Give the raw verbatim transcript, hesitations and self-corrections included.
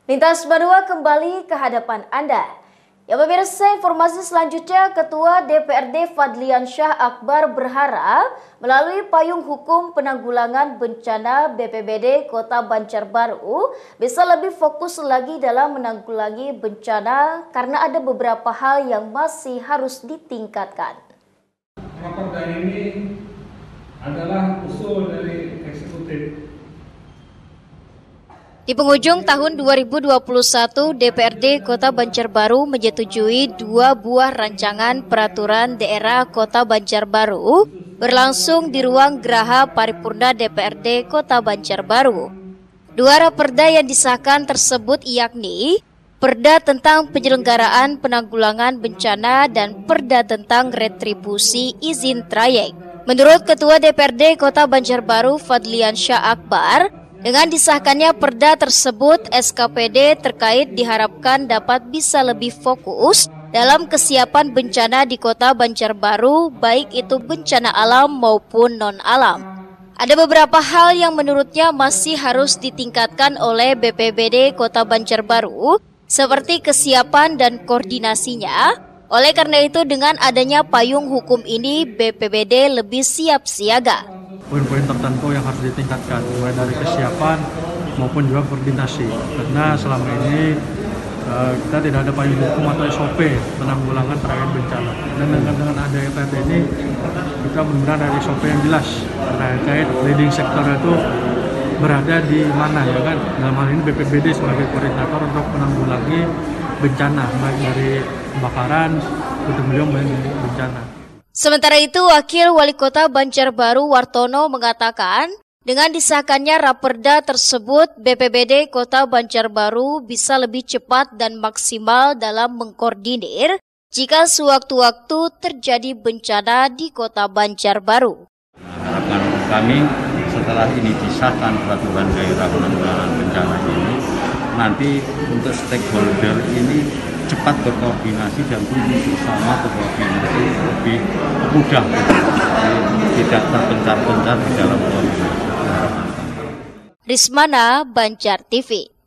Lintas Banua kembali ke hadapan Anda. Ya pemirsa, informasi selanjutnya, Ketua D P R D Fadliansyah Akbar berharap melalui payung hukum penanggulangan bencana B P B D Kota Banjarbaru bisa lebih fokus lagi dalam menanggulangi bencana karena ada beberapa hal yang masih harus ditingkatkan. Raperda ini adalah usul dari eksekutif. Di penghujung tahun dua ribu dua puluh satu, D P R D Kota Banjarbaru menyetujui dua buah rancangan peraturan daerah Kota Banjarbaru berlangsung di ruang Geraha Paripurna D P R D Kota Banjarbaru. Dua raperda yang disahkan tersebut yakni Perda tentang penyelenggaraan penanggulangan bencana dan Perda tentang retribusi izin trayek. Menurut Ketua D P R D Kota Banjarbaru Fadliansyah Akbar, dengan disahkannya perda tersebut, S K P D terkait diharapkan dapat bisa lebih fokus dalam kesiapan bencana di Kota Banjarbaru, baik itu bencana alam maupun non-alam. Ada beberapa hal yang menurutnya masih harus ditingkatkan oleh B P B D Kota Banjarbaru, seperti kesiapan dan koordinasinya. Oleh karena itu, dengan adanya payung hukum ini, B P B D lebih siap siaga. Poin-poin tertentu yang harus ditingkatkan, mulai dari kesiapan maupun juga koordinasi. Karena selama ini uh, kita tidak ada payung hukum atau S O P penanggulangan terkait bencana. Dan dengan, dengan adanya P R D ini, kita benar-benar ada S O P yang jelas terkait leading sektor itu berada di mana, ya kan? Dalam hal ini B P B D sebagai koordinator untuk menanggulangi bencana, baik dari kebakaran, puting beliung, maupun bencana. Sementara itu, Wakil Wali Kota Banjarbaru Wartono mengatakan, dengan disahkannya raperda tersebut, B P B D Kota Banjarbaru bisa lebih cepat dan maksimal dalam mengkoordinir jika sewaktu-waktu terjadi bencana di Kota Banjarbaru. Harapan kami setelah ini disahkan peraturan daerah penanggulangan bencana ini, nanti untuk stakeholder ini cepat berkoordinasi dan duduk bersama berkoordinasi lebih mudah, tidak terpencar-pencar di dalam koordinasi. Rismana, Banjar T V.